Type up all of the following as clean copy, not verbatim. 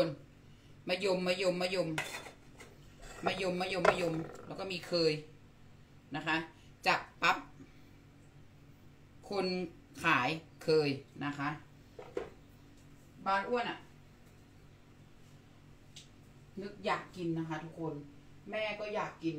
คนมะยมแล้วก็มีเคยนะคะจากปั๊บคนขายเคยนะคะบ้านอ้วนอะนึกอยากกินนะคะทุกคนแม่ก็อยากกิน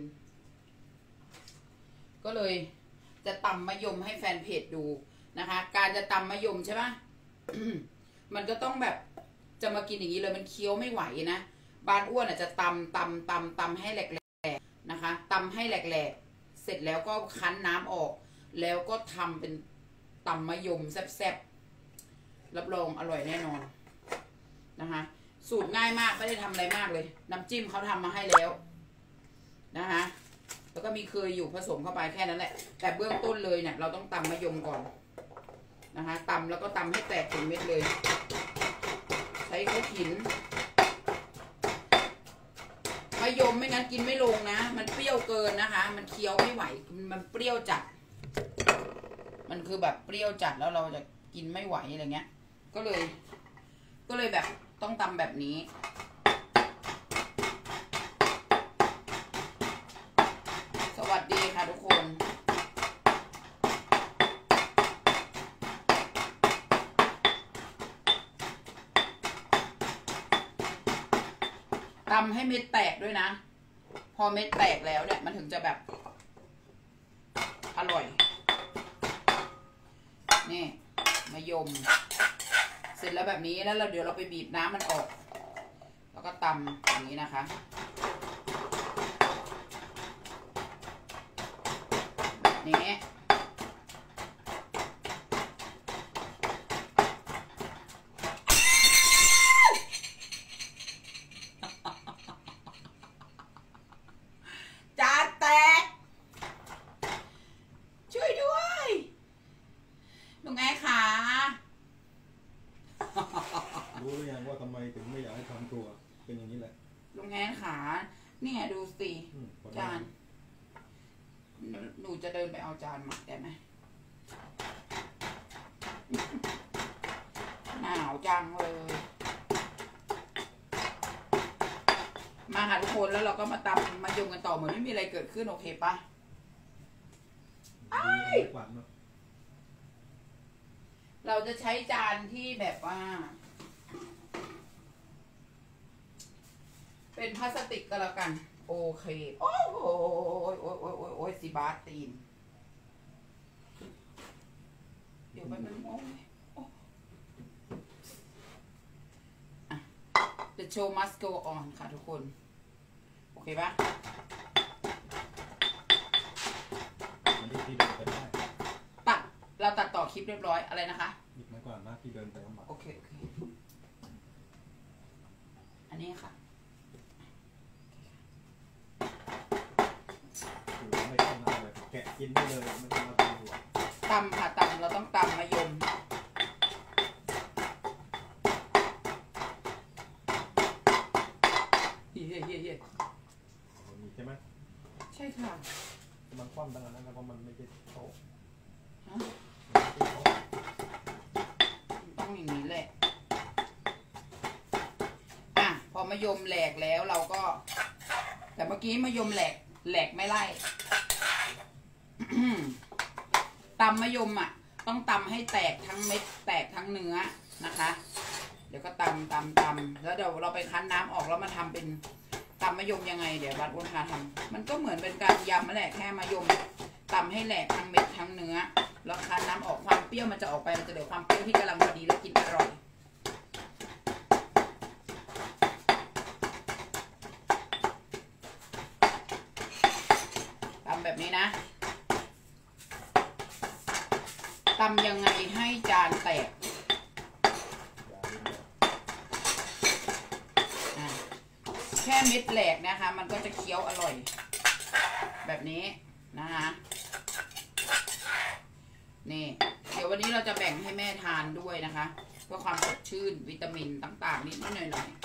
ก็เลยจะตำมะยมให้แฟนเพจดูนะคะการจะตำมะยมใช่ปะ มันก็ต้องแบบจะมากินอย่างนี้เลยมันเคี้ยวไม่ไหวนะบ้านอ้วนอาจจะตำให้แหลกๆนะคะตำให้แหลกๆเสร็จแล้วก็คั้นน้ำออกแล้วก็ทำเป็นตำมะยมแซ่บๆรับรองอร่อยแน่นอนนะคะสูตรง่ายมากไม่ได้ทำอะไรมากเลยน้ำจิ้มเขาทำมาให้แล้วนะคะแล้วก็มีเคยอยู่ผสมเข้าไปแค่นั้นแหละแต่เบื้องต้นเลยเนี่ยเราต้องตำมะยมก่อนนะคะตำแล้วก็ตำให้แตกเป็นเม็ดเลยใช้ข้าวหินมะยมไม่งั้นกินไม่ลงนะมันเปรี้ยวเกินนะคะมันเคี้ยวไม่ไหวมันเปรี้ยวจัดมันคือแบบเปรี้ยวจัดแล้วเราจะกินไม่ไหวอะไรเงี้ยก็เลยแบบต้องตำแบบนี้สวัสดีค่ะทุกคนตำให้เม็ดแตกด้วยนะพอเม็ดแตกแล้วเนี่ยมันถึงจะแบบอร่อยนี่มะยมเสร็จแล้วแบบนี้แล้วเดี๋ยวเราไปบีบน้ำมันออกแล้วก็ตำอย่างนี้นะคะแบบนี้จานแตกช่วยด้วยลุงแอ๊กขารู้หรือยังว่าทำไมถึงไม่อยากให้ทำตัวเป็นอย่างนี้แหละลุงแอ๊กขาเนี่ยดูสิจานหนูจะเดินไปเอาจานมาได้ไหมหนาวจังเลยมาค่ะทุกคนแล้วเราก็มาตำมายมกันต่อเหมือนไม่มีอะไรเกิดขึ้นโอเคปะเราจะใช้จานที่แบบว่าเป็นพลาสติกก็แล้วกันโอเคโอ้โหโอ้ยสิบาทตีนเดี๋ยวมันโอ้ยThe show must go on ค่ะทุกคนโอเคปะตัดเราตัดต่อคลิปเรียบร้อยอะไรนะคะหยิบไม้กวาดนะที่เดินไปลำบากโอเคอันนี้ค่ะไม่ต้องเอาเลยแกะกินได้เลยไม่ต้องมาตีหัวตำค่ะตำเราต้องตำมะยมเย่มีใช่ไหมใช่ค่ะมันคว่ำตั้งนั้นนะเพราะมันไม่ใช่โต๊ะต้องอย่างนี้แหละอ่ะพอมะยมแหลกแล้วเราก็แต่เมื่อกี้มะยมแหลกไม่ไล่ตำมะยมอ่ะต้องตำให้แตกทั้งเม็ดแตกทั้งเนื้อนะคะเดี๋ยวก็ตำแล้วเดี๋ยวเราไปคั้นน้ำออกแล้วมาทำเป็นตำมะยมยังไงเดี๋ยวบัดอ้วนพาทำมันก็เหมือนเป็นการยำนั่นแหละแค่มะยมตำให้แหลกทั้งเม็ดทั้งเนื้อแล้วคั้นน้ำออกความเปรี้ยวมันจะออกไปมันจะเหลือความเปรี้ยวที่กำลังพอดีและกินอร่อยตำแบบนี้นะตำยังไงให้จานแตกแค่เม็ดแหลกนะคะมันก็จะเคี้ยวอร่อยแบบนี้นะคะนี่เดี๋ยววันนี้เราจะแบ่งให้แม่ทานด้วยนะคะเพื่อความสดชื่นวิตามินต่างๆนิดหน่อย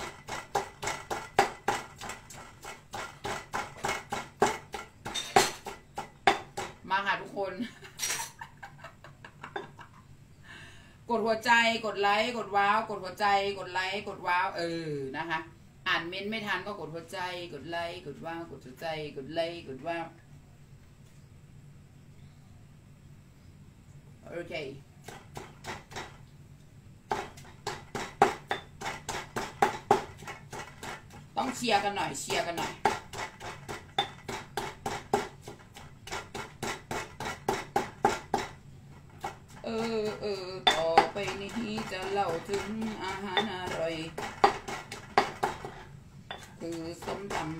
มาค่ะทุกคนกดหัวใจกดไลค์กดว้าวกดหัวใจกดไลค์กดว้าวนะคะอ่านเม้นไม่ทันก็กดหัวใจกดไลค์กดว้าวกดหัวใจกดไลค์กดว้าวโอเคต้องเชียร์กันหน่อยเชียร์กันหน่อยต่อไปนี้จะเล่าถึงอาหารอร่อยคือส้มตำ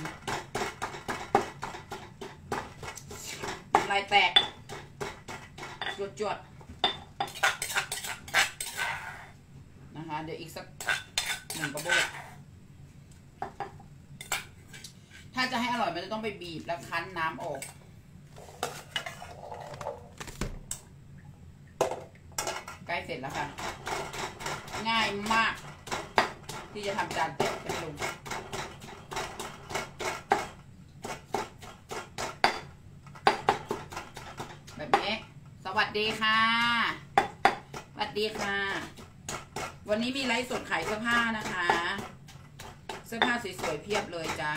น้ำลายแตกจวดๆนะคะเดี๋ยวอีกสัก1 กระบอกถ้าจะให้อร่อยมันจะต้องไปบีบแล้วคั้นน้ำออกใกล้เสร็จแล้วค่ะง่ายมากที่จะทำจานแตกเป็นลุงแบบนี้สวัสดีค่ะสวัสดีค่ะวันนี้มีไลฟ์สดขายเสื้อผ้านะคะเสื้อผ้าสวยๆเพียบเลยจ้า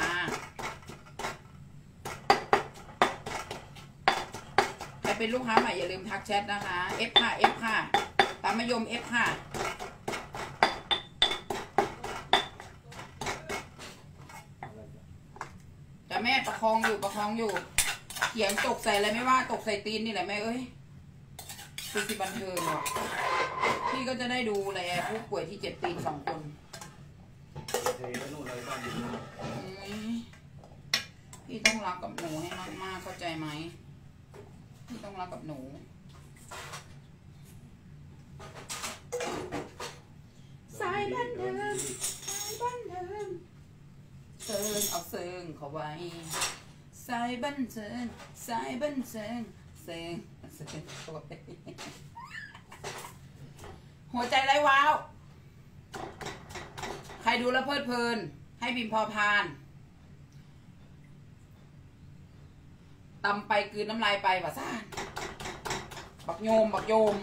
ใครเป็นลูกค้าใหม่อย่าลืมทักแชทนะคะ F ค่ะ F ค่ะตามมะยม F ค่ะแต่แม่ประคองอยู่เขียงตกใส่อะไรไม่ว่าตกใส่ตีนนี่แหละแม่เอ้ยคือสิบันเทิงอ่ะพี่ก็จะได้ดูแลผู้ป่วยที่เจ็บตีน2 คนพี่ต้องรักกับหนูให้มากๆเข้าใจไหมพี่ต้องรักกับหนูสายบันเทิงเซิงเอาเซิงเข้าไว้สายบันเทิงเซิงเข้าไว้หัวใจไร้ว้าวใครดูแล้วเพลิดเพลินให้พิมพ์พอพานตำไปกลืนน้ำลายไปว่าซ่านบักโยม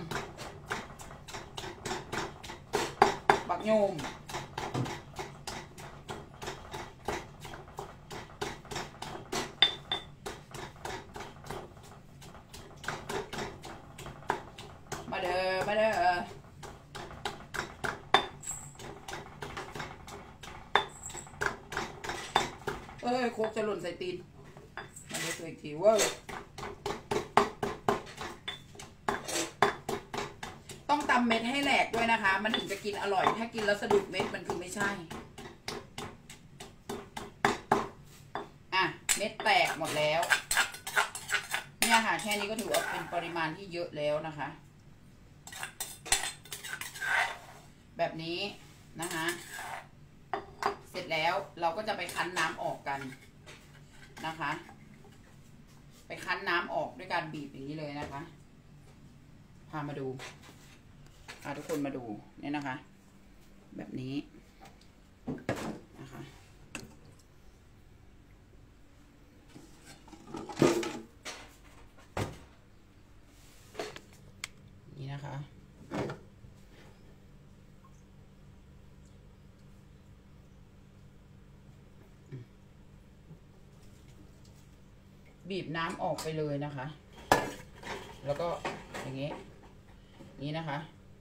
มาเด้อโคกจะหล่นใส่ตีนมาดูตัวอีกทีเว้ยต้องตำเม็ดให้แหลกด้วยนะคะมันถึงจะกินอร่อยถ้ากินแล้วสะดุดเม็ดมันคือไม่ใช่อ่ะเม็ดแตกหมดแล้วเนี่ยค่ะแค่นี้ก็ถือว่าเป็นปริมาณที่เยอะแล้วนะคะแบบนี้นะคะเสร็จแล้วเราก็จะไปคั้นน้ำออกกันนะคะไปคั้นน้ำออกด้วยการบีบอย่างนี้เลยนะคะพามาดูทุกคนมาดูเนี่ยนะคะแบบนี้นะคะนี่นะคะบีบน้ำออกไปเลยนะคะแล้วก็อย่างนี้นี่นะคะ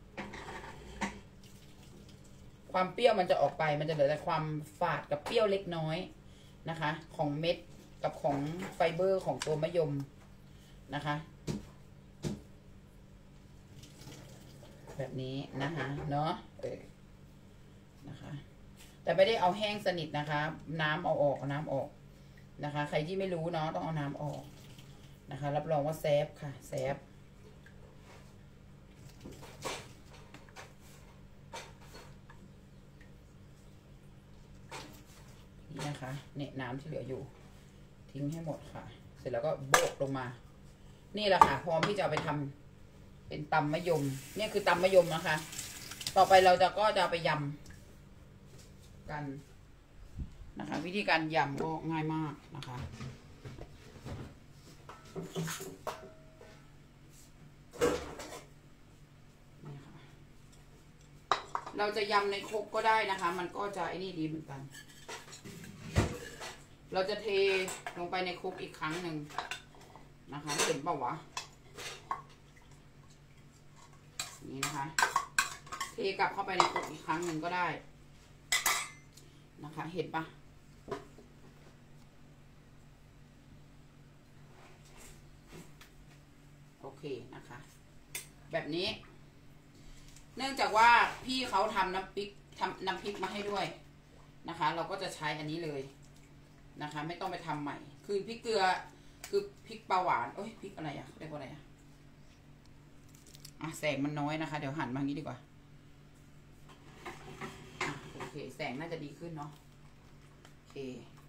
ความเปรี้ยวมันจะออกไปมันจะเหลือแต่ความฝาดกับเปรี้ยวเล็กน้อยนะคะของเม็ดกับของไฟเบอร์ของตัวมะยมนะคะแบบนี้นะคะเนาะนะคะแต่ไม่ได้เอาแห้งสนิทนะคะน้ำเอาออกน้ำออกนะคะใครที่ไม่รู้เนาะต้องเอาน้ำออกนะคะรับรองว่าแซ่บค่ะแซ่บนี่นะคะเนี่ยน้ำที่เหลืออยู่ทิ้งให้หมดค่ะเสร็จแล้วก็โบกลงมานี่แหละค่ะพร้อมที่จะไปทำเป็นตำมะยมเนี่ยคือตำมะยมนะคะต่อไปเราก็จะไปยำกันนะคะวิธีการยำก็ง่ายมากนะคะนี่ค่ะเราจะยำในครกก็ได้นะคะ มันก็จะไอ้นี่ดีเหมือนกัน เราจะเทลงไปในครกอีกครั้งหนึ่งนะคะเห็นเปล่าวะนี่นะคะเทกลับเข้าไปในครกอีกครั้งหนึ่งก็ได้นะคะเห็นปะโอเคนะคะแบบนี้เนื่องจากว่าพี่เขาทำน้ำพริกมาให้ด้วยนะคะเราก็จะใช้อันนี้เลยนะคะไม่ต้องไปทำใหม่คือพริกเกลือคือพริกปลาหวานโอ้ยพริกอะไรอะเรียกว่าอะไรอะแสงมันน้อยนะคะเดี๋ยวหันมางี้ดีกว่าโอเคแสงน่าจะดีขึ้นเนาะโอเค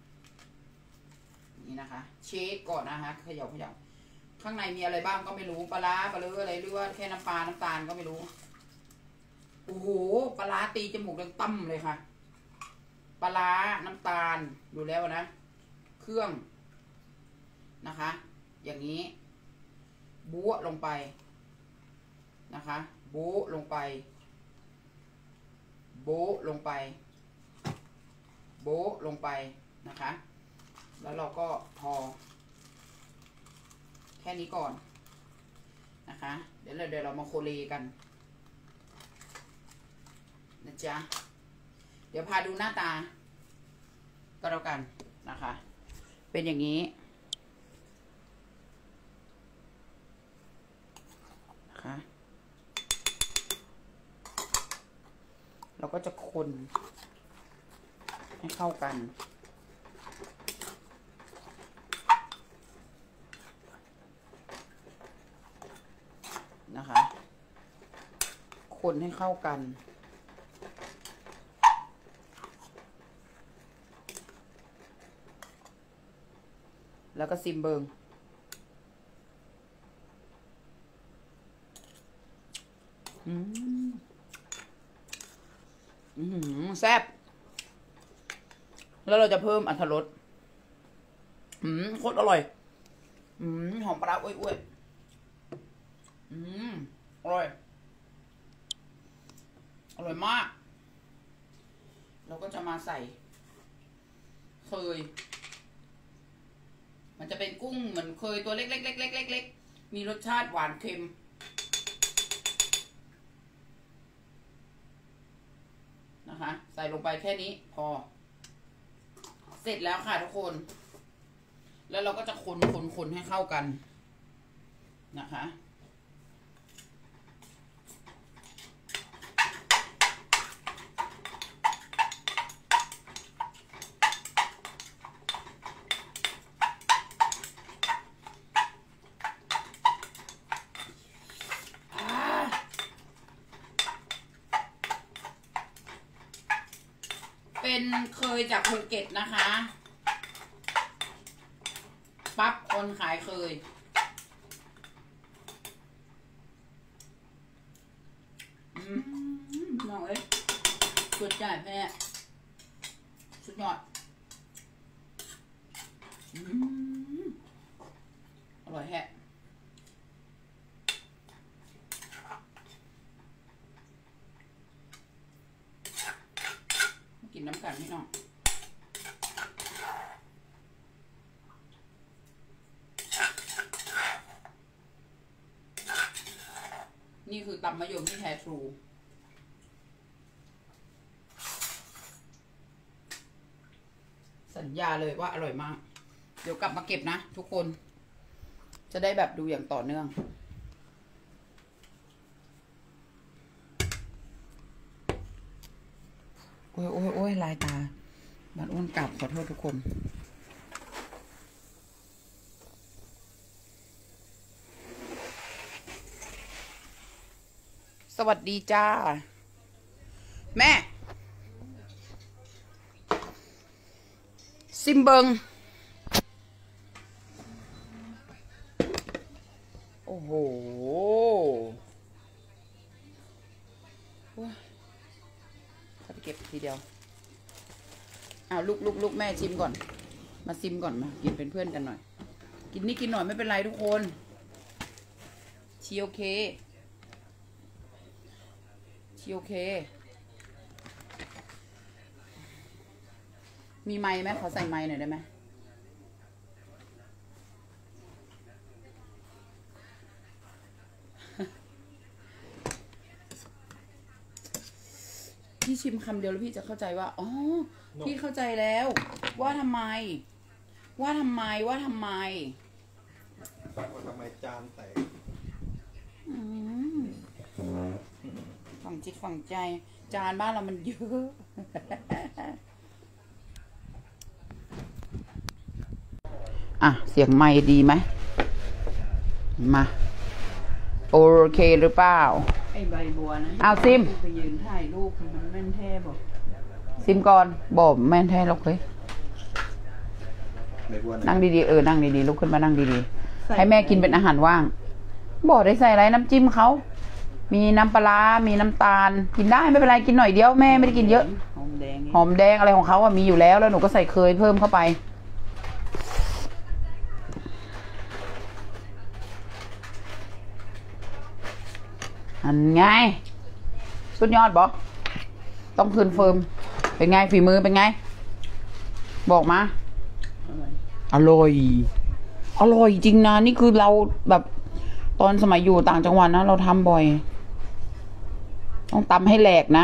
นี่นะคะเช็คก่อนนะคะเขย่าข้างในมีอะไรบ้างก็ไม่รู้ปลาร้าปลาเลืออะไรหรือว่าแค่น้ำปลาน้ำตาลก็ไม่รู้โอ้โหปลาร้าตีจมูกดังตั้มเลยค่ะปลาร้าน้ำตาลดูแล้วนะเครื่องนะคะอย่างนี้บ๊ะลงไปนะคะโบ๊ะลงไปโบ๊ะลงไปโบ๊ะลงไปนะคะแล้วเราก็พอแค่นี้ก่อนนะคะเดี๋ยวเรามาโคเลกันนะจ๊ะเดี๋ยวพาดูหน้าตาก็แล้วกันนะคะเป็นอย่างนี้นะคะเราก็จะคนให้เข้ากันนะคะคนให้เข้ากันแล้วก็ซิมเบิงแซ่บแล้วเราจะเพิ่มอรรถรสโคตรอร่อยหอมปลาอ้วยอร่อยอร่อยมากเราก็จะมาใส่เคยมันจะเป็นกุ้งเหมือนเคยตัวเล็กๆมีรสชาติหวานเค็มนะคะใส่ลงไปแค่นี้พอเสร็จแล้วค่ะทุกคนแล้วเราก็จะคนให้เข้ากันนะคะเป็นเคยจากภูเก็ตนะคะปั๊บคนขายเคยน้องเอ้ยสุดยอดแม่สุดยอดอร่อยแฮะกินน้ำกันพี่น้องนี่คือตำมะยมที่แท้ทรูสัญญาเลยว่าอร่อยมากเดี๋ยวกลับมาเก็บนะทุกคนจะได้แบบดูอย่างต่อเนื่องโอ้ยลายตาบัดอ้วนกลับขอโทษทุกคนสวัสดีจ้าแม่ซิมเบิงโอ้โหถ้าไปเก็บทีเดียวลูกแม่ชิมก่อนมาซิมก่อนมากินเป็นเพื่อนกันหน่อยกินนี่กินหน่อยไม่เป็นไรทุกคนชีโอเคมีไม้ไหมขอใส่ไม้หน่อยได้ไหมพี่ชิมคำเดียวแล้วพี่จะเข้าใจว่าอ๋อพี่เข้าใจแล้ว ว่าทำไมว่าทำไมจานแตกฝังจิตฝังใจจานบ้านเรามันเยอะ อ่ะเสียงไมค์ดีไหมมาโอเคหรือเปล่าไอ้ใบบัวนะเอาซิมไปยืนถ่ายรูปมันแม่นแท้บอกซิมก่อนบอกแม่นแท้ลูกเฮ้ยนั่งดีๆนั่งดีๆลุกขึ้นมานั่งดีๆให้แม่กินเป็นอาหารว่างบอกได้ใส่อะไรน้ำจิ้มเขามีน้ำปลามีน้ำตาลกินได้ไม่เป็นไรกินหน่อยเดียวแม่ไม่ได้กินเยอะหอมแดงอะไรของเขาอะมีอยู่แล้วหนูก็ใส่เคยเพิ่มเข้าไปอันไงสุดยอดบอกต้องคืนเฟิร์มเป็นไงฝีมือเป็นไงบอกมาอร่อยจริงนะนี่คือเราแบบตอนสมัยอยู่ต่างจังหวัดนะเราทำบ่อยต้องตำให้แหลกนะ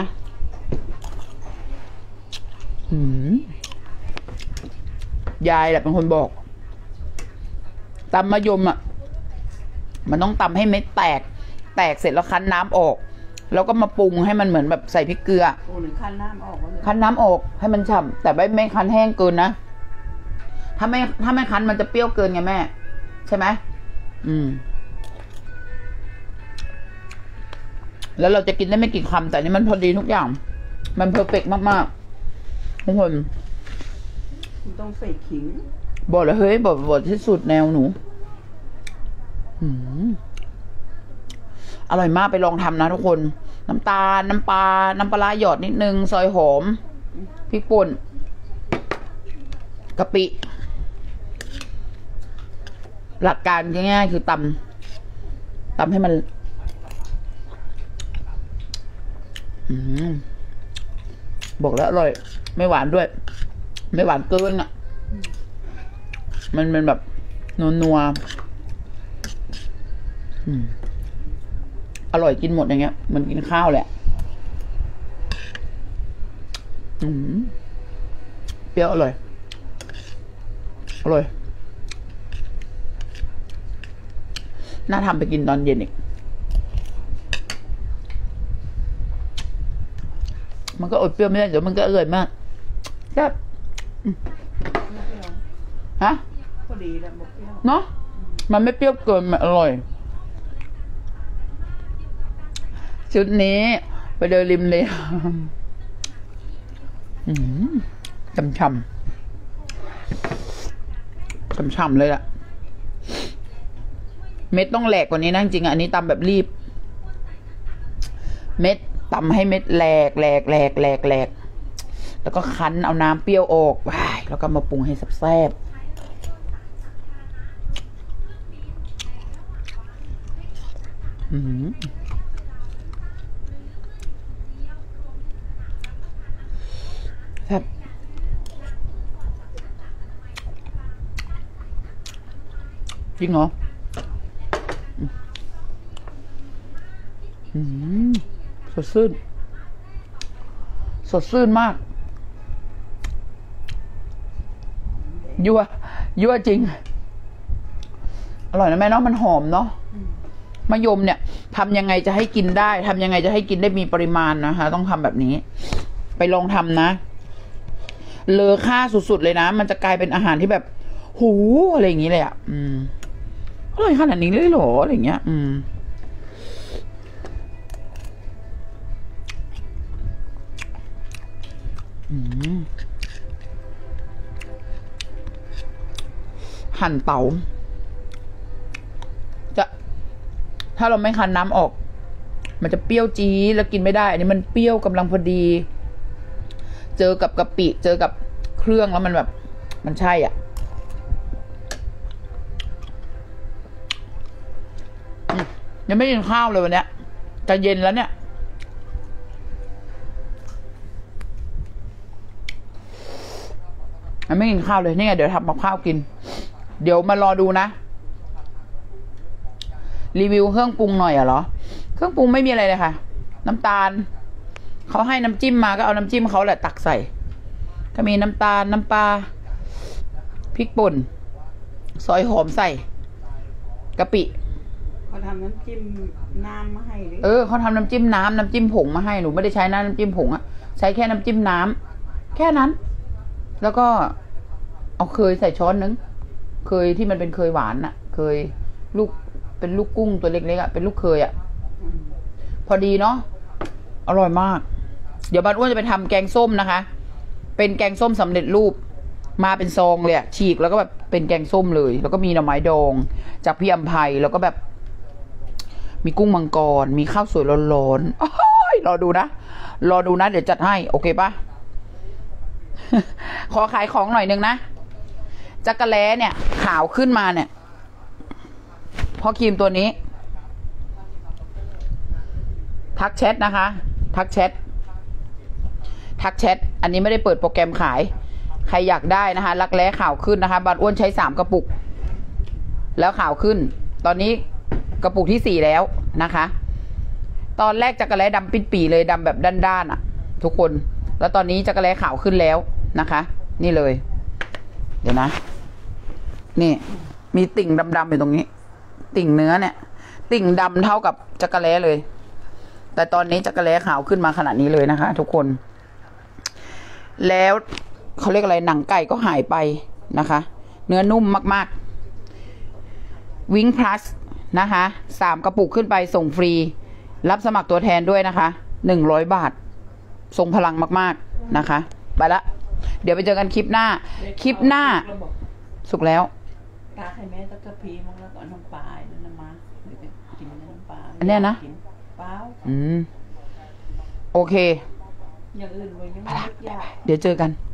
ยายแหละเป็นคนบอกตำมะยมอ่ะมันต้องตำให้เม็ดแตกเสร็จแล้วคั้นน้ำออกแล้วก็มาปรุงให้มันเหมือนแบบใส่พริกเกลือหรือคั้นน้ำออกคั้นน้ำออกให้มันฉ่ำแต่ไม่คั้นแห้งเกินนะถ้าไม่คั้นมันจะเปรี้ยวเกินไงแม่ใช่ไหมแล้วเราจะกินได้ไม่กี่คำแต่นี่มันพอดีทุกอย่างมันเพอร์เฟกต์มากๆทุกคนต้องใส่ขิงบอกเลยเฮ้ยบอกที่สุดแนวหนูอร่อยมากไปลองทำนะทุกคนน้ำตาลน้ำปลาหยอดนิดนึงซอยหอมพริกป่นกะปิหลักการง่ายๆคือตำให้มันบอกแล้วอร่อยไม่หวานด้วยไม่หวานเกินอ่ะมันเป็นแบบนัวอร่อยกินหมดอย่างเงี้ยมันกินข้าวแหละเปรี้ยวอร่อยน่าทำไปกินตอนเย็นอีกมันก็อดเปรี้ยวไม่ได้เดี๋ยวมันก็อร่อยมากแซ่บฮะพอดีแล้วบอกเปรี้ยวเนาะมันไม่เปรี้ยวเกินมันอร่อยชุดนี้ไปเดินริมเลยช่ำเลยล่ะเม็ดต้องแหลกกว่านี้นะจริงๆอันนี้ตำแบบรีบเม็ดตำให้เม็ดแหลกแล้วก็คั้นเอาน้ำเปรี้ยวออกแล้วก็มาปรุงให้แซ่บแซ่บจริงเหรอสดชื่นมากยั่วจริงอร่อยนะแม่เนาะมันหอมเนาะมะยมเนี่ยทำยังไงจะให้กินได้ทำยังไงจะให้กินได้มีปริมาณนะคะต้องทำแบบนี้ไปลองทำนะเลอค่าสุดๆเลยนะมันจะกลายเป็นอาหารที่แบบหูอะไรอย่างนี้เลยอ่ะอร่อยขนาดนี้เลยเหรออะไรอย่างเงี้ยหั่นเต๋าถ้าเราไม่คั้นน้ำออกมันจะเปรี้ยวจี๊ดแล้วกินไม่ได้อันนี้มันเปรี้ยวกำลังพอดีเจอกับกะปิเจอกับเครื่องแล้วมันแบบมันใช่อ่ะยังไม่กินข้าวเลยวันเนี้ยจะเย็นแล้วเนี่ยมันไม่กินข้าวเลยนี่ไงเดี๋ยวทำกับข้าวกิน เดี๋ยวมารอดูนะรีวิวเครื่องปรุงหน่อยเหรอเครื่องปรุงไม่มีอะไรเลยค่ะน้ำตาลเขาให้น้ำจิ้มมาก็เอาน้ำจิ้มเขาแหละตักใส่ก็มีน้ำตาลน้ำปลาพริกป่นซอยหอมใส่กะปิเขาทำน้ำจิ้มน้ำมาให้หรือเขาทำน้ำจิ้มน้ำจิ้มผงมาให้หนูไม่ได้ใช้น้ำจิ้มผงอะใช้แค่น้ำจิ้มน้ำแค่นั้นแล้วก็เอาเคยใส่ช้อนนึงเคยที่มันเป็นเคยหวานอะเคยลูกเป็นลูกกุ้งตัวเล็กๆอะเป็นลูกเคยอะพอดีเนาะอร่อยมากเดี๋ยวบ้านอ้วนจะไปทำแกงส้มนะคะเป็นแกงส้มสำเร็จรูปมาเป็นซองเลยอะฉีกแล้วก็แบบเป็นแกงส้มเลยแล้วก็มีหน่อไม้ดองจากพี่อำไพแล้วก็แบบมีกุ้งมังกรมีข้าวสวยร้อนๆรอดูนะเดี๋ยวจัดให้โอเคปะ ขอขายของหน่อยนึงนะจักรแล้เนี่ยขาวขึ้นมาเนี่ยพอครีมตัวนี้ทักแชทนะคะทักแชทอันนี้ไม่ได้เปิดโปรแกรมขายใครอยากได้นะคะรักแร้ขาวขึ้นนะคะบานอ้วนใช้3 กระปุกแล้วขาวขึ้นตอนนี้กระปุกที่4แล้วนะคะตอนแรกจักรแล้ดำปิดปีเลยดำแบบด้านๆอ่ะทุกคนแล้วตอนนี้จักรแล้ขาวขึ้นแล้วนะคะนี่เลยเดี๋ยวนะนี่มีติ่งดำๆอยู่ตรงนี้ติ่งเนื้อเนี่ยติ่งดำเท่ากับจักรแล้เลยแต่ตอนนี้จักรแล้ขาวขึ้นมาขนาดนี้เลยนะคะทุกคนแล้วเขาเรียกอะไรหนังไก่ก็หายไปนะคะเนื้อนุ่มมากๆวิงพลัสนะคะ3 กระปุกขึ้นไปส่งฟรีรับสมัครตัวแทนด้วยนะคะ100 บาททรงพลังมากๆนะคะไปละเดี๋ยวไปเจอกันคลิปหน้าสุกแล้วตาให้แม่ตะกะพีมั้งแล้วก็น้ำปลาแล้วน้ำมาหรือกินน้ำปลาอันเนี้ยนะเปล่าโอเคอย่างอื่นเลยยังไม่ยากเดี๋ยวเจอกัน